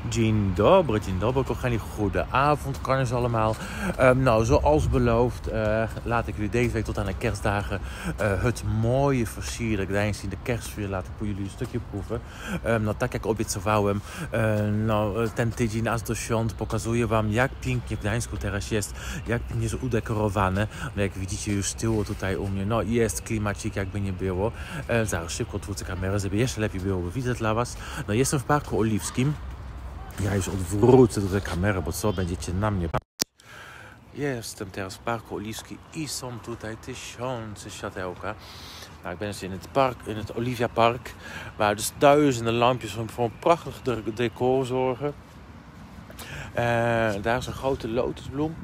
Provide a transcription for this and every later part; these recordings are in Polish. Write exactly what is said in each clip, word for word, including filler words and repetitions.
Dzień dobry, dzień dobry, kochani. Goedenavond, kan eens allemaal. Um, nou, zoals beloofd, uh, laat ik jullie deze week tot aan de kerstdagen uh, het mooie versierde Gdańsk, de kerstsfeer, laat ik voor jullie een stukje proeven. Um, no, tak jak obiecowałem, uh, no, ten tydzień aż do świąt pokazuję wam, jak pięknie w Gdańsku teraz jest, jak pięknie jest udekorowane. No, jak widzicie już z tyłu tutaj u mnie, no jest klimacik, jakby nie było. Uh, zaraz szybko odwrócę kamerę, żeby jeszcze lepiej było widać dla was. No, jestem w Parku Oliwskim. Ja już odwrócę tutaj kamerę, bo co, będziecie na mnie patrzeć. Jestem teraz w Parku Oliwskim i są tutaj tysiące światełka. Nou, ik ben dus in het park, in het Olivia Park, waar dus duizenden lampjes voor een prachtig decor zorgen. Uh, daar is een grote lotusbloem,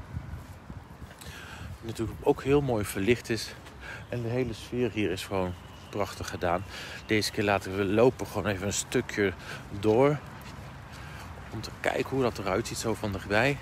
die natuurlijk ook heel mooi verlicht is. En de hele sfeer hier is gewoon prachtig gedaan. Deze keer laten we lopen gewoon even een stukje door. Om te kijken hoe dat eruit ziet, zo van dichtbij.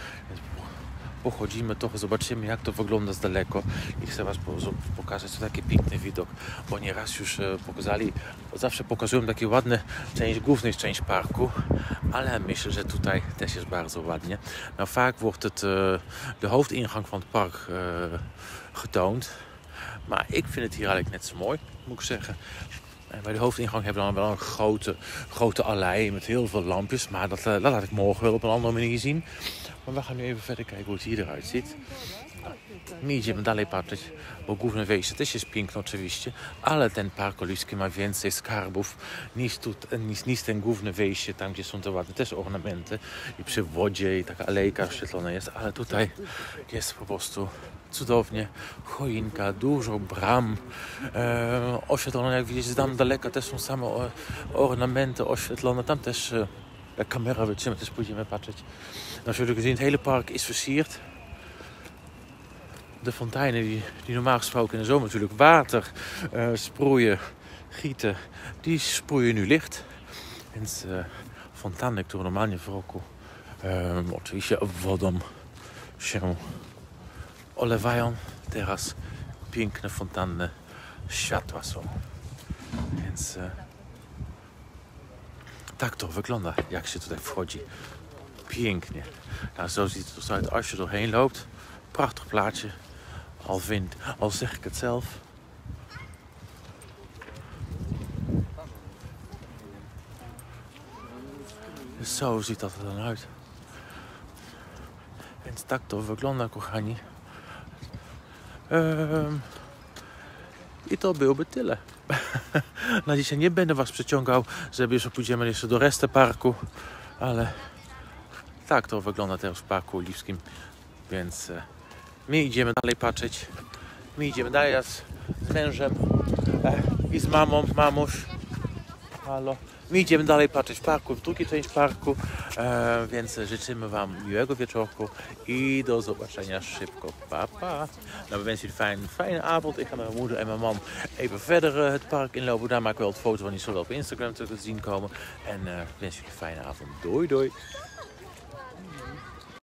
Pochodzimy trochę, zobaczymy jak to wygląda z daleko. I chcę was pokazać taki piękny widok, bo nieraz już pokazali, zawsze pokazują takie ładne część, główną część parku, ale myślę, że tutaj też jest bardzo ładnie. Nou, vaak wordt het uh, de hoofdingang van het park uh, getoond, maar ik vind het hier eigenlijk net zo mooi, moet ik zeggen. En bij de hoofdingang hebben we dan wel een grote, grote allei met heel veel lampjes. Maar dat, dat laat ik morgen wel op een andere manier zien. Maar we gaan nu even verder kijken hoe het hier eruit ziet. My idziemy dalej patrzeć, bo główne wejście też jest piękne oczywiście, ale ten Park Oliwski ma więcej skarbów niż, tu, niż, niż ten główne wejście, tam gdzie są te ładne też ornamenty i przy wodzie i taka alejka oświetlona jest, ale tutaj jest po prostu cudownie, choinka, dużo bram e, oświetlone, jak widzicie, tam daleko też są same ornamenty oświetlone, tam też e, de camera wytrzyma, też pójdziemy patrzeć. Nou, zoals jullie gezien, het hele park is versierd. De fonteinen die, die normaal gesproken in de zomer natuurlijk water uh, sproeien, gieten, die sproeien nu licht. Więc uh, fontanny, które normalnie w roku um, oczywiście wodą się olewają, teraz piękne fontanny światła są. Więc uh, tak to wygląda, jak się tutaj wchodzi. Pięknie. Nou, zo ziet het eruit als je doorheen loopt. Prachtig plaatje. Al, vind, al zeg ik het zelf. Dus zo ziet dat er dan uit. Więc tak to wygląda, kochani. Um, I to byłoby tyle. Na dzisiaj nie będę was przeciągał, żeby jeszcze pójdziemy jeszcze do reszty parku, ale tak to wygląda teraz w Parku Oliwskim, więc my idziemy dalej patrzeć. My idziemy dalej z, z mężem e, i z mamą, mamuś. Halo. My idziemy dalej patrzeć w parku, w drugiej część parku, e, więc życzymy wam miłego wieczorku i do zobaczenia szybko. Pa, pa. Nou, we wensen jullie een fijne, fijne avond. Ik ga met mijn moeder en mijn man even verder uh, het park inlopen. Daar maak ik wel wat foto's van, die zullen op Instagram te zien komen. En uh, wens jullie een fijne avond. Doei, doei.